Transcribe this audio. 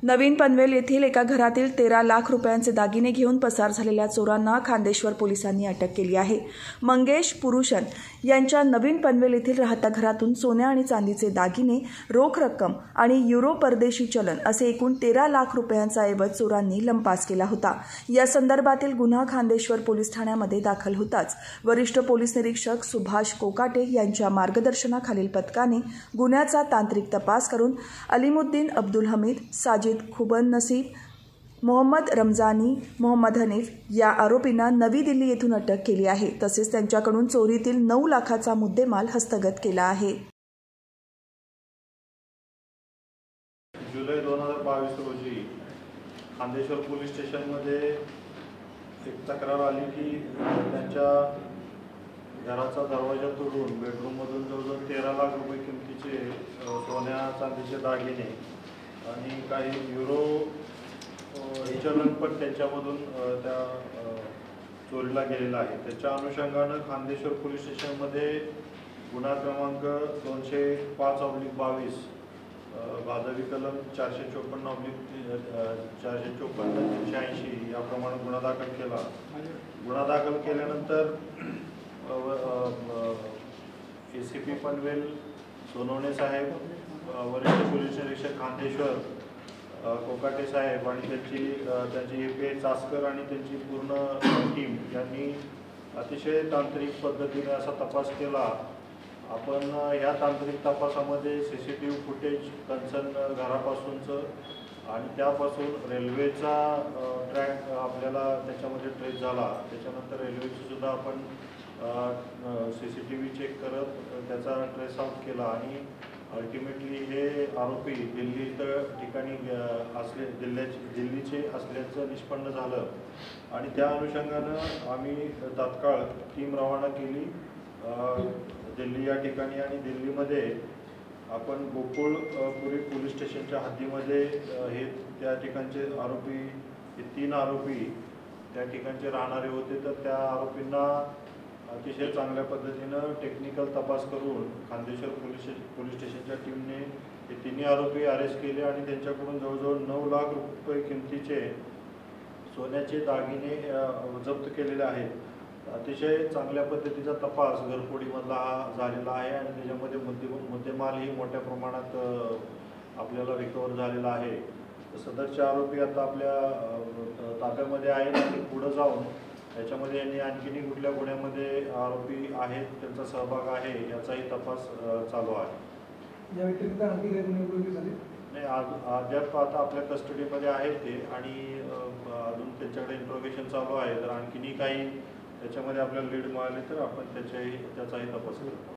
नवीन पनवेल येथील एका घरातील 13 लाख रुपयांचे दागिने घेऊन पसार झालेल्या चोरांना खांदेश्वर पोलिसांनी अटक केली आहे। मंगेश पुरुषन यांच्या नवीन पनवेल येथील राहत्या घरातून सोन्या आणि चांदीचे दागिने, रोख रक्कम आणि युरो परदेशी चलन असे एकूण 13 लाख रुपयांचा ऐवज चोरांनी लंपास केला होता। या संदर्भातील गुन्हा खांदेश्वर पोलीस ठाण्यामध्ये दाखल होताच वरिष्ठ पोलीस निरीक्षक सुभाष कोकाटे यांच्या मार्गदर्शनाखालील पथकाने गुन्ह्याचा तांत्रिक तपास करून अलीमुद्दीन अब्दुल हमीद, साजिद खुबन नसीब, मोहम्मद रमजानी, मोहम्मद हनीफ या आरोपींना नवी दिल्ली येथून अटक केली आहे। तसेच त्यांच्याकडून चोरीतील 9 लाखाचा मुद्देमाल हस्तगत केला आहे। जुलै 2022 रोजी खांदेश्वर पोलीस स्टेशनमध्ये एक तक्रार आली की त्यांच्या घराचा दरवाजा तोडून बेडरूममधून जवळजवळ 13 लाख रुपये किमतीचे सोन्या चांदीचे दागिने आणि काही युरो चलन पण त्यांच्यामधून त्या चोरीला गेलेला आहे। त्याच्या अनुषंगानं खांदेश्वर पोलीस स्टेशनमध्ये गुन्हा क्रमांक 205/22 भादवी कलम 454/454-380 याप्रमाणे गुन्हा दाखल केला। गुन्हा दाखल केल्यानंतर ACP पनवेल सोनवणे साहेब, वरिष्ठ पोलीस निरीक्षक खांदेश्वर कोकाटे साहेब आणि त्यांची API चास्कर आणि त्यांची पूर्ण टीम यांनी अतिशय तांत्रिक पद्धतीने असा तपास केला। आपण या तांत्रिक तपासामध्ये CCTV फुटेज कन्सर्न घरापासूनचं आणि त्यापासून रेल्वेचा ट्रॅक आपल्याला त्याच्यामध्ये ट्रेस झाला। त्याच्यानंतर रेल्वेची सुद्धा आपण CCTV चेक करत त्याचा ट्रेस आउट केला आणि अल्टिमेटली हे आरोपी दिल्ली ठिकाणी दिल्लीचे असल्याचं निष्पन्न झालं आणि त्या अनुषंगानं आम्ही तात्काळ टीम रवाना केली दिल्ली या ठिकाणी। आणि दिल्लीमध्ये आपण गोकुळपुरी पोलीस स्टेशनच्या हद्दीमध्ये हे त्या ठिकाणचे आरोपी, हे 3 आरोपी त्या ठिकाणचे राहणारे होते। तर त्या आरोपींना अतिशय चांगल्या पद्धतीनं टेक्निकल तपास करून खांदेश्वर पोलीस स्टेशनच्या टीमने हे 3 आरोपी अरेस्ट केले आणि त्यांच्याकडून जवळजवळ 9 लाख रुपये किमतीचे सोन्याचे दागिने जप्त केलेले आहेत। अतिशय चांगल्या पद्धतीचा तपास घरफोडीमधला हा झालेला आहे आणि त्याच्यामध्ये मुद्देमालही मोठ्या प्रमाणात आपल्याला रिकवर झालेला आहे। सदरचे आरोपी आता आपल्या ताब्यामध्ये आहेत आणि पुढे जाऊन याच्यामध्ये यांनी आणखीनही कुठल्या गुन्ह्यामध्ये आरोपी आहेत, त्यांचा सहभाग आहे याचाही तपास चालू आहे। या व्यतिरिक्त आणखी काही गुन्हे झाले नाही, अद्याप आता आपल्या कस्टडीमध्ये आहेत ते आणि अजून त्यांच्याकडे इंट्रोगेशन चालू आहे। तर आणखीनही काही त्याच्यामध्ये आपल्याला लीड मिळाली तर आपण त्याचाही तपास करू।